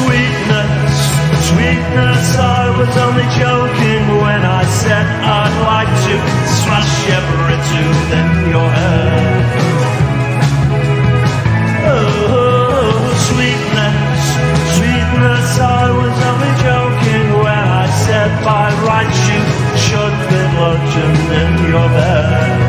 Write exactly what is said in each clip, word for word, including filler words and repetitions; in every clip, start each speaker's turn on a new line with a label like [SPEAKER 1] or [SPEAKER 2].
[SPEAKER 1] sweetness, sweetness, I was only joking when I said I'd like to smash every tooth in your head. Oh, sweetness, sweetness, I was only joking when I said by rights you should be bludgeoned in your bed.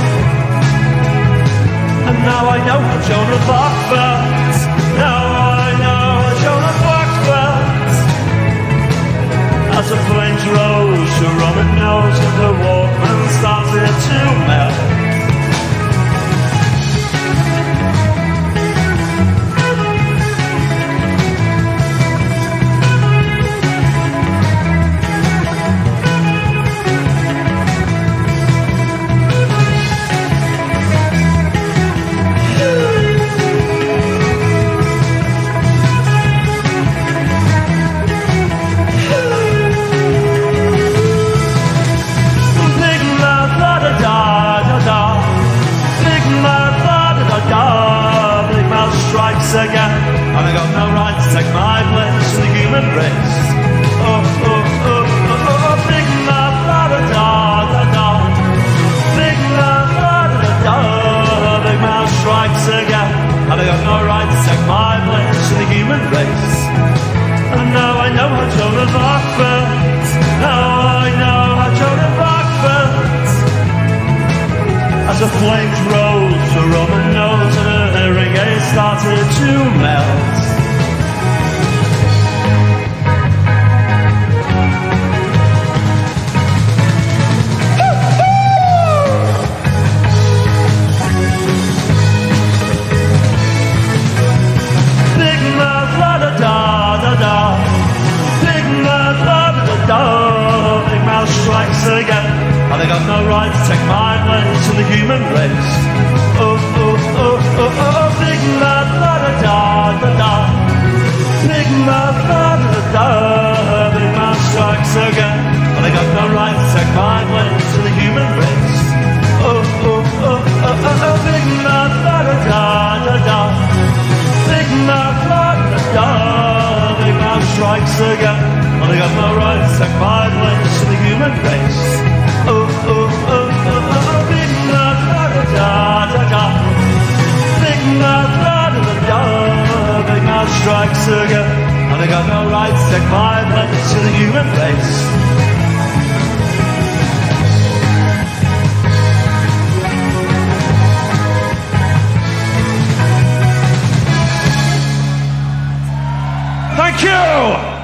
[SPEAKER 1] And now I know Joan of Arc felt. Now I know Joan of Arc felt. As the flames rose, her Roman nose and her Walkman started to melt. Again, and I got no right to take my place in the human race. Oh, oh, oh, oh, oh, oh, big mouth, la da da da da. Big mouth, la da da da. Big mouth strikes again, and I got no right to take my place in the human race. And now I know how Joan of Arc felt. Now I know how Joan of Arc felt. As the flames rose, her Roman nose and her hearing aid started to melt. Big mouth, la da da da da. Big mouth, la da da da. Big mouth strikes again, and they got no right to take my place in the human race. Oh, oh, oh, oh, oh, big mouth, la da da da da. Big mouth, la da da da. Big mouth strikes again, and they got no right to take my place in the human race. Oh, oh, oh, oh, oh, oh, big mouth, la da da da da. Big mouth, la da da. Big mouth strikes again, and they got no right to take my place in the human race. Oh, oh, oh, oh, oh, big mouth, la da da da da. Big mouth, la da da da. Big mouth strikes again, and they got no right to take my place in the human race. Thank you!